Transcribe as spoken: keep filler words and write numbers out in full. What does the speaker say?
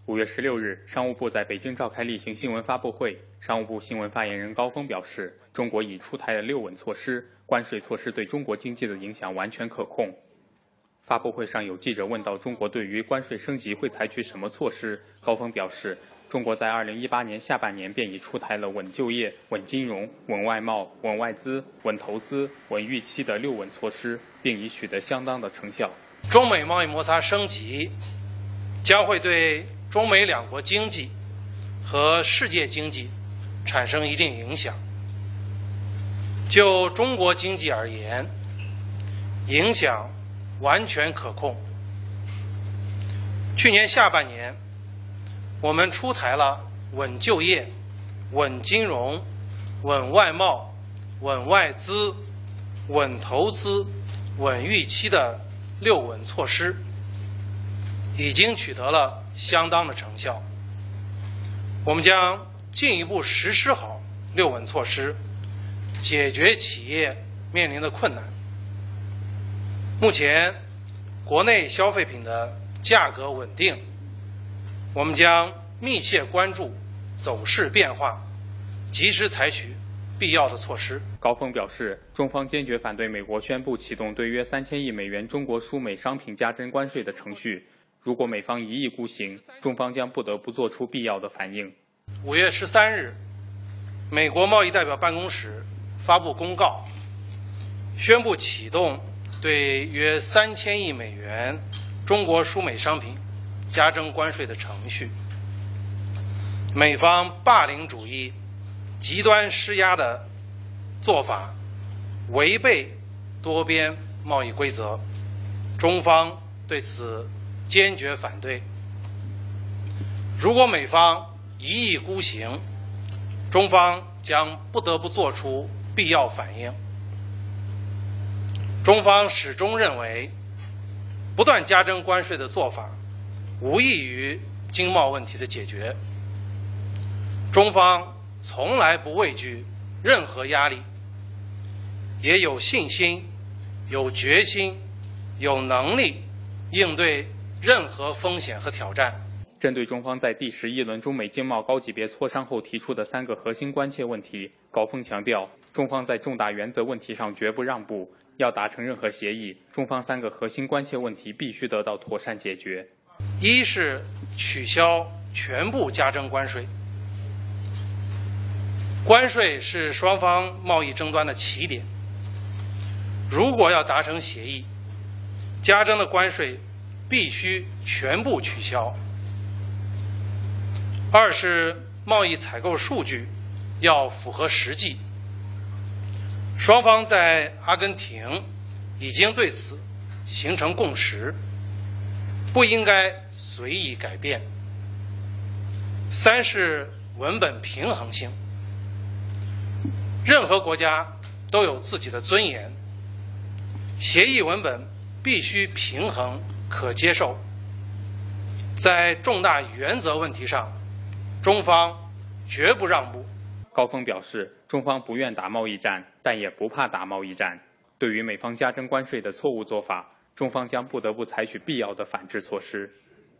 五月十六日，商务部在北京召开例行新闻发布会。商务部新闻发言人高峰表示，中国已出台了六稳措施，关税措施对中国经济的影响完全可控。发布会上有记者问到中国对于关税升级会采取什么措施，高峰表示，中国在二零一八年下半年便已出台了稳就业、稳金融、稳外贸、稳外资、稳投资、稳预期的六稳措施，并已取得相当的成效。 中美贸易摩擦升级将会对中美两国经济和世界经济产生一定影响。就中国经济而言，影响完全可控。去年下半年，我们出台了稳就业、稳金融、稳外贸、稳外资、稳投资、稳预期的六稳措施，已经取得了相当的成效。我们将进一步实施好六稳措施，解决企业面临的困难。目前，国内消费品的价格稳定，我们将密切关注走势变化，及时采取必要的措施。 高峰表示，中方坚决反对美国宣布启动对约三千亿美元中国输美商品加征关税的程序。如果美方一意孤行，中方将不得不做出必要的反应。 五月十三日，美国贸易代表办公室发布公告，宣布启动对约三千亿美元中国输美商品加征关税的程序。美方霸凌主义、极端施压的做法违背多边贸易规则，中方对此坚决反对。如果美方一意孤行，中方将不得不做出必要反应。中方始终认为，不断加征关税的做法无益于经贸问题的解决。中方从来不畏惧任何压力，也有信心、有决心、有能力应对任何风险和挑战。 针对中方在第十一轮中美经贸高级别磋商后提出的三个核心关切问题，高峰强调，中方在重大原则问题上绝不让步，要达成任何协议，中方三个核心关切问题必须得到妥善解决。 一是取消全部加征关税。关税是双方贸易争端的起点，如果要达成协议，加征的关税必须全部取消。二是贸易采购数据要符合实际，双方在阿根廷已经对此形成共识，不应该随意改变。三是文本平衡性，任何国家都有自己的尊严，协议文本必须平衡可接受。在重大原则问题上，中方绝不让步。 高峰表示，中方不愿打贸易战，但也不怕打贸易战。对于美方加征关税的错误做法，中方将不得不采取必要的反制措施。